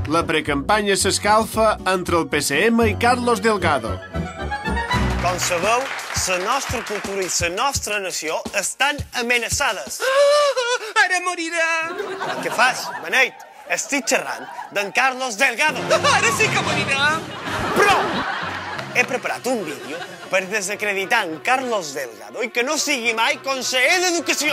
La precampanya s'escalfa entre el PSM i Carlos Delgado. Com sabeu, la nostra cultura i la nostra nació estan amenaçades. Ara morirà! Què fas, Beneit? Estic xerrant d'en Carlos Delgado. Ara sí que morirà! Però he preparat un vídeo per desacreditar en Carlos Delgado i que no sigui mai conseller d'Educació.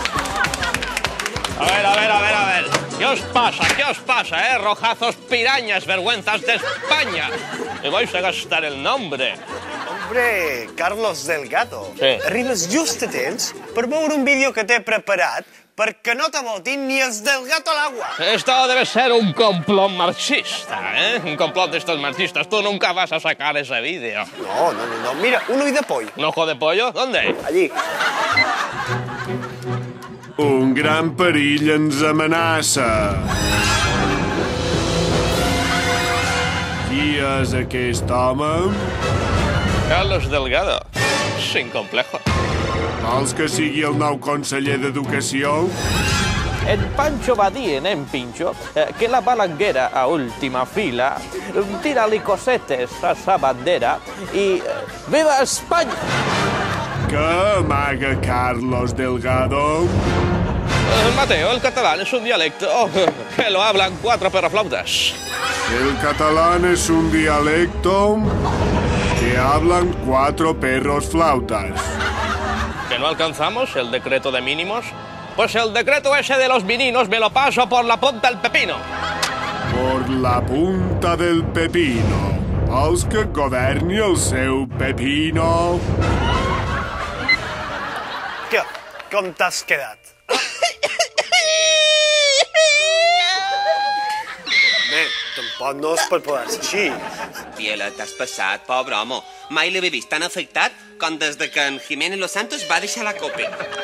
A ver. ¿Qué os pasa, Rojazos, pirañas, vergüenzas de España? Me vais a gastar el nombre. Hombre, Carlos Delgado, Sí. arribes just a temps per veure un vídeo que t'he preparat perquè no te votin ni els del gato al agua. Esto debe ser un complot marxista, ¿eh? Un complot de estos marxistas. Tú nunca vas a sacar ese vídeo. No, mira, un ull de poll. ¿Un ojo de pollo? ¿Dónde? Allí. Un gran perill ens amenaça. Qui és aquest home? Carlos Delgado. Sin complejo. Vols que sigui el nou conseller d'Educació? El Pancho va dir en Pincho que la balanguera a última fila tira-li cosetes a sa bandera i viva Espanya! Què amaga Carlos Delgado? Mateo, el catalán es un dialecto que lo hablan 4 perroflautas. El catalán es un dialecto que hablan 4 perros flautas. ¿Que no alcanzamos el decreto de mínimos? Pues el decreto ese de los meninos me lo paso por la punta del pepino. Por la punta del pepino. Vols que governi el seu pepino? Què? Com t'has quedat? Bé, tampoc no es pot posar-se així. Piela, t'has passat, pobre home. Mai l'he vist tan afectat com des de que en Jiménez Los Santos va deixar la copa.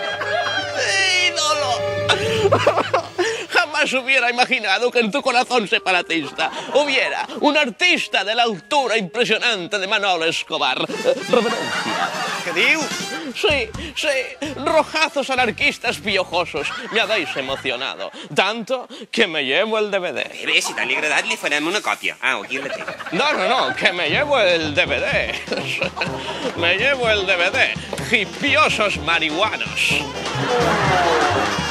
¡Ídolo! Jamás hubiera imaginado que en tu corazón separatista hubiera un artista de la altura impresionante de Manolo Escobar. Reverencia. Què dius? Sí, rojazos anarquistas piojosos. Me habéis emocionado. Tanto que me llevo el DVD. Bé, si t'ha agradat, li farem una còpia. Aquí la té. No, que me llevo el DVD. Me llevo el DVD. Hipiosos marihuanos.